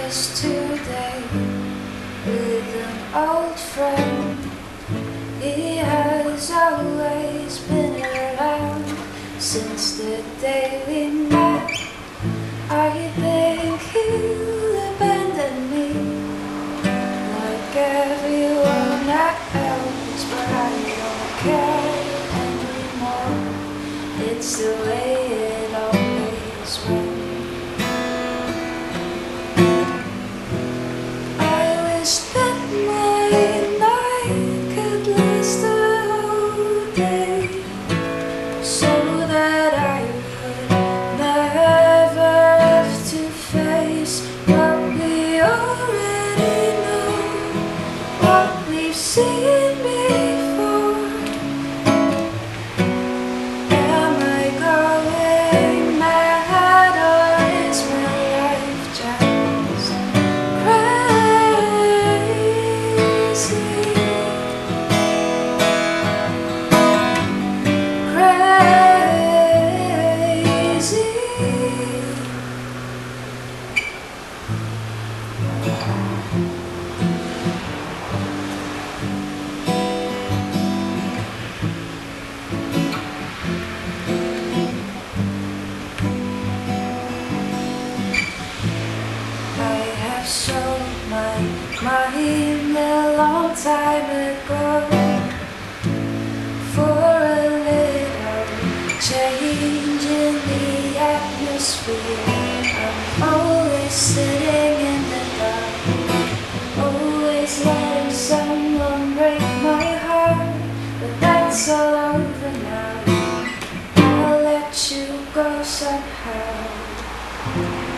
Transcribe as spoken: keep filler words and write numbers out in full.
yesterday with an old friend. He has always been around since the day we met. I think he'll abandon me like everyone else, but I don't care anymore. It's the way it always went. Seen before. Am I going mad, or is my life just crazy? Sold my mind a long time ago for a little change in the atmosphere. I'm always sitting in the dark, always letting someone break my heart, but that's all over now. I'll let you go somehow.